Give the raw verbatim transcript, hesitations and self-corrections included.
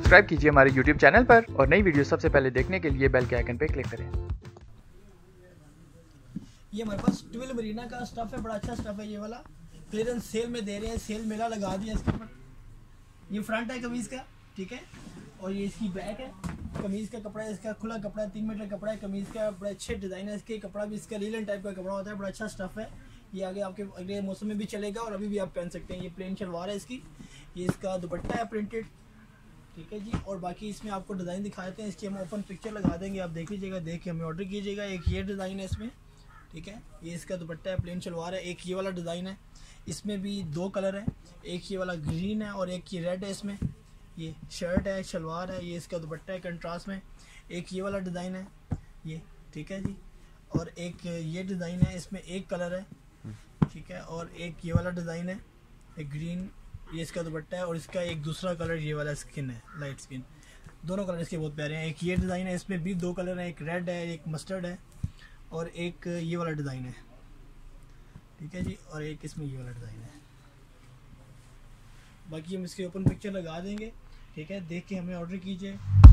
Subscribe कीजिए हमारे YouTube channel पर और नई वीडियो सबसे पहले देखने के लिए बेल के आइकन पर क्लिक करें। ये हमारे पास ट्विल मरीना का स्टफ है, बड़ा अच्छा स्टफ है। ये वाला क्लियरेंस सेल में दे रहे हैं, सेल मेला लगा दिया इसके ऊपर। ये फ्रंट है कमीज़ का, ठीक है, और ये इसकी बैक है। कमीज़ का कपड़ा है, इसका खुला कपड़ा है, तीन मीटर कपड़ा है कमीज़ का, बड़े अच्छे डिज़ाइन है इसके। कपड़ा भी इसका लीलन टाइप का कपड़ा होता है, बड़ा अच्छा स्टफ है। ये आगे आपके अगले मौसम में भी चलेगा और अभी भी आप पहन सकते हैं। ये प्लेन शलवार है इसकी, ये इसका दुपट्टा है प्रिंटेड, ठीक है जी। और बाकी इसमें आपको डिज़ाइन दिखा देते हैं, इसकी हम ओपन पिक्चर लगा देंगे, आप देख लीजिएगा, देख के हमें ऑर्डर कीजिएगा। एक ये डिज़ाइन है इसमें, ठीक है, ये इसका दुपट्टा है, प्लेन शलवार है। एक ये वाला डिज़ाइन है, इसमें भी दो कलर है, एक ये वाला ग्रीन है और एक ये रेड है। इसमें ये शर्ट है, शलवार है, ये इसका दुपट्टा है कंट्रास्ट में। एक ये वाला डिज़ाइन है ये, ठीक है जी, और एक ये डिज़ाइन है, इसमें एक कलर है, ठीक है, और एक ये वाला डिज़ाइन है, एक ग्रीन, ये इसका दुपट्टा है, और इसका एक दूसरा कलर ये वाला स्किन है, लाइट स्किन। दोनों कलर इसके बहुत प्यारे हैं। एक ये डिज़ाइन है, इसमें भी दो कलर हैं, एक रेड है, एक मस्टर्ड है, और एक ये वाला डिज़ाइन है, ठीक है जी, और एक इसमें ये वाला डिज़ाइन है। बाकी हम इसके ओपन पिक्चर लगा देंगे, ठीक है, देख के हमें ऑर्डर कीजिए।